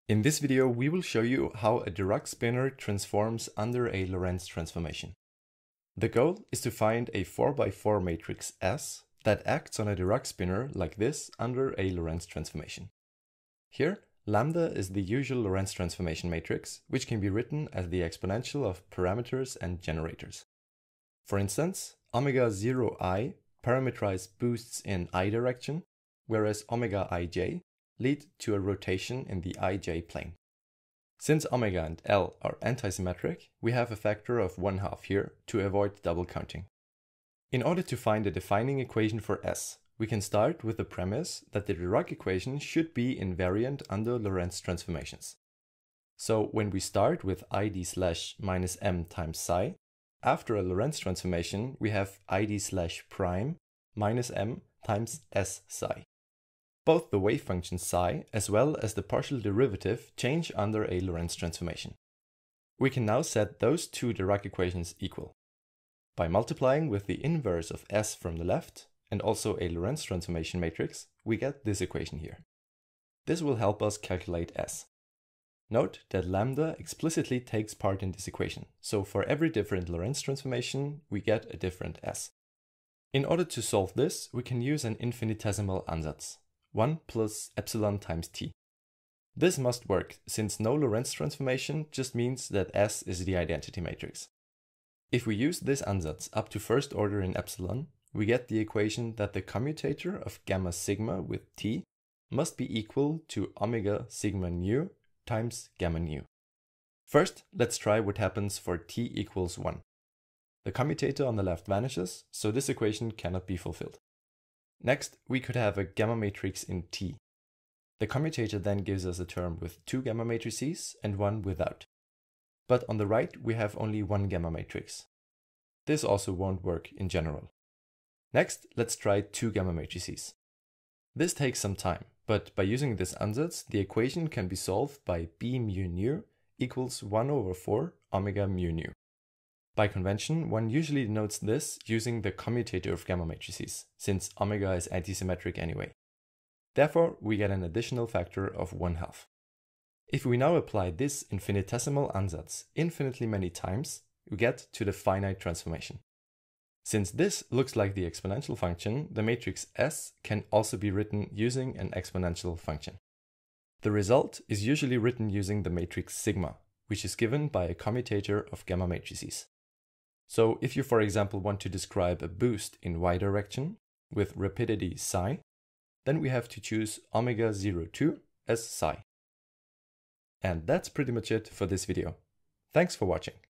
In this video, we will show you how a Dirac spinor transforms under a Lorentz transformation. The goal is to find a 4x4 matrix S that acts on a Dirac spinor like this under a Lorentz transformation. Here, lambda is the usual Lorentz transformation matrix, which can be written as the exponential of parameters and generators. For instance, omega 0I parameterize boosts in I direction, whereas omega ij lead to a rotation in the ij plane. Since omega and L are antisymmetric, we have a factor of 1/2 here to avoid double counting. In order to find a defining equation for S, we can start with the premise that the Dirac equation should be invariant under Lorentz transformations. So when we start with id/-m times psi, after a Lorentz transformation we have id/prime minus m times s psi. Both the wave function psi as well as the partial derivative change under a Lorentz transformation. We can now set those two Dirac equations equal. By multiplying with the inverse of S from the left and also a Lorentz transformation matrix, we get this equation here. This will help us calculate S. Note that lambda explicitly takes part in this equation, so for every different Lorentz transformation, we get a different S. In order to solve this, we can use an infinitesimal ansatz, 1 plus epsilon times t. This must work, since no Lorentz transformation just means that S is the identity matrix. If we use this ansatz up to first order in epsilon, we get the equation that the commutator of gamma sigma with t must be equal to omega sigma nu times gamma nu. First, let's try what happens for t equals 1. The commutator on the left vanishes, so this equation cannot be fulfilled. Next, we could have a gamma matrix in T. The commutator then gives us a term with 2 gamma matrices and one without. But on the right, we have only one gamma matrix. This also won't work in general. Next, let's try 2 gamma matrices. This takes some time, but by using this ansatz, the equation can be solved by b mu nu equals 1/4 omega mu nu. By convention, one usually denotes this using the commutator of gamma matrices, since omega is antisymmetric anyway. Therefore, we get an additional factor of 1/2. If we now apply this infinitesimal ansatz infinitely many times, we get to the finite transformation. Since this looks like the exponential function, the matrix S can also be written using an exponential function. The result is usually written using the matrix sigma, which is given by a commutator of gamma matrices. So if you, for example, want to describe a boost in y direction with rapidity psi, then we have to choose omega 02 as psi. And that's pretty much it for this video. Thanks for watching.